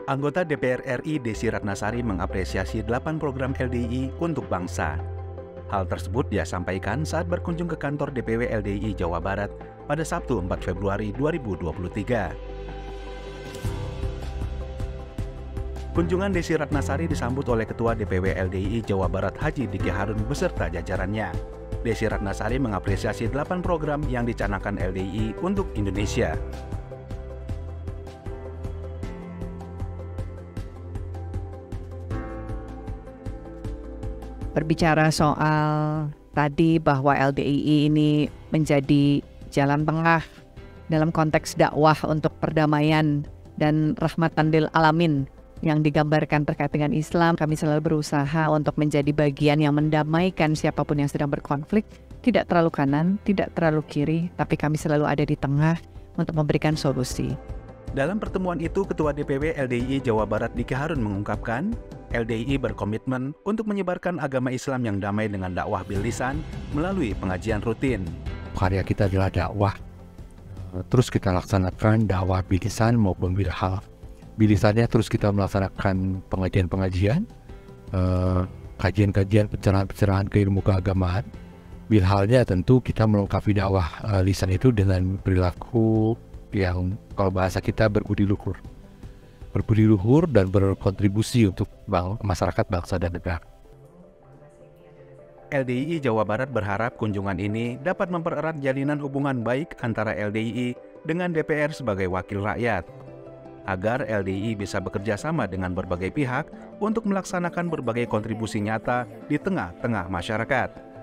Anggota DPR RI Desi Ratnasari mengapresiasi 8 program LDII untuk bangsa. Hal tersebut dia sampaikan saat berkunjung ke kantor DPW LDII Jawa Barat pada Sabtu 4 Februari 2023. Kunjungan Desi Ratnasari disambut oleh Ketua DPW LDII Jawa Barat Haji Diki Harun beserta jajarannya. Desi Ratnasari mengapresiasi 8 program yang dicanangkan LDII untuk Indonesia. Berbicara soal tadi bahwa LDII ini menjadi jalan tengah dalam konteks dakwah untuk perdamaian dan rahmatan lil alamin yang digambarkan terkait dengan Islam, kami selalu berusaha untuk menjadi bagian yang mendamaikan siapapun yang sedang berkonflik, tidak terlalu kanan, tidak terlalu kiri, tapi kami selalu ada di tengah untuk memberikan solusi. Dalam pertemuan itu, Ketua DPW LDII Jawa Barat Diki Harun mengungkapkan, LDII berkomitmen untuk menyebarkan agama Islam yang damai dengan dakwah bil lisan melalui pengajian rutin. Karya kita adalah dakwah, terus kita laksanakan dakwah bil lisan maupun bil hal. Bil lisannya terus kita melaksanakan pengajian-pengajian, kajian-kajian, pencerahan-pencerahan keilmu keagamaan. Bil halnya tentu kita melengkapi dakwah lisan itu dengan perilaku yang kalau bahasa kita berbudi luhur dan berkontribusi untuk masyarakat, bangsa, dan negara. LDII Jawa Barat berharap kunjungan ini dapat mempererat jalinan hubungan baik antara LDII dengan DPR sebagai wakil rakyat, agar LDII bisa bekerja sama dengan berbagai pihak untuk melaksanakan berbagai kontribusi nyata di tengah-tengah masyarakat.